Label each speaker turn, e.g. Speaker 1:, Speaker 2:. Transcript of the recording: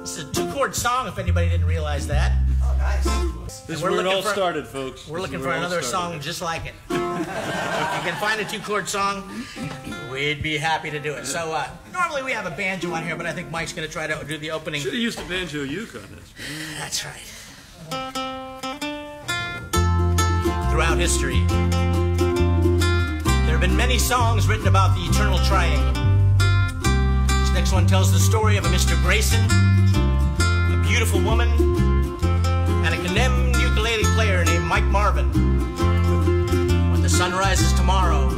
Speaker 1: This is a two-chord song, if anybody didn't realize that.
Speaker 2: Oh, nice.
Speaker 3: This is where it all started, folks.
Speaker 1: We're looking for another song just like it. If you can find a two-chord song, we'd be happy to do it. So, normally we have a banjo on here, but I think Mike's going to try to do the opening.
Speaker 3: Should have used a banjo uke on this.
Speaker 1: That's right. Throughout history, there have been many songs written about the eternal triangle. This next one tells the story of a Mr. Grayson, a beautiful woman, and a condemned ukulele player named Mike Marvin. When the sun rises tomorrow,